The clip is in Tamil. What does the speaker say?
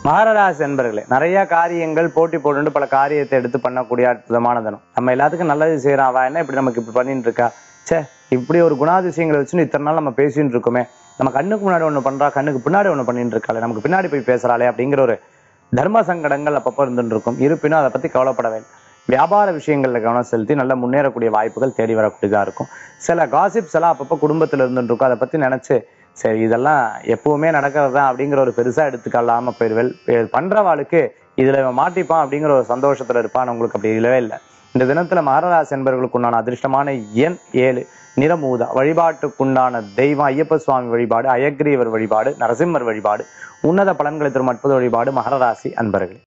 மகராசி என்பர்களே, நிறைய காரியங்கள் போட்டி போட்டு பல காரியத்தை எடுத்து பண்ணக்கூடிய அற்புதமான தினம். நம்ம எல்லாத்துக்கும் நல்லது செய்யறோம். அவ என்ன இப்படி நமக்கு இப்படி பண்ணிட்டு இருக்கா, சே இப்படி ஒரு குணாதிசயங்களை வச்சுன்னு இத்தனை நாள் நம்ம பேசிட்டு இருக்கோமே, நம்ம கண்ணுக்கு முன்னாடி ஒண்ணு பண்றா, கண்ணுக்கு பின்னாடி ஒண்ணு பண்ணிட்டு இருக்காளே, நமக்கு பின்னாடி போய் பேசுறாளே அப்படிங்கிற ஒரு தர்ம சங்கடங்கள் அப்பப்போ இருந்துட்டு இருக்கும். இருப்பினும் அதை பத்தி கவலைப்படவே இல்லை. வியாபார விஷயங்கள்ல கவனம் செலுத்தி நல்ல முன்னேறக்கூடிய வாய்ப்புகள் தேடி வரக்கூடியதா இருக்கும். சில காசிப்ஸ் எல்லாம் அப்பப்போ குடும்பத்துல இருந்துட்டு இருக்கும். அதை பத்தி நினைச்சு சரி இதெல்லாம் எப்பவுமே நடக்கிறது தான் அப்படிங்கிற ஒரு பெருசா எடுத்துக்கலாம போயிருவேல். பண்றவாளுக்கு இதுல இவன் மாட்டிப்பான் அப்படிங்கிற ஒரு சந்தோஷத்துல இருப்பான். உங்களுக்கு அப்படி இல்லவே இல்லை. இந்த தினத்துல மகராசி என்பவர்களுக்கு உண்டான அதிர்ஷ்டமான எண் 7, நிறம் ஊதா. வழிபாட்டுக்குண்டான தெய்வம் ஐயப்ப சுவாமி வழிபாடு, அயக்ரீவர் வழிபாடு, நரசிம்மர் வழிபாடு, உன்னத பலன்களை தரும் அற்புத வழிபாடு மகராசி அன்பர்களே.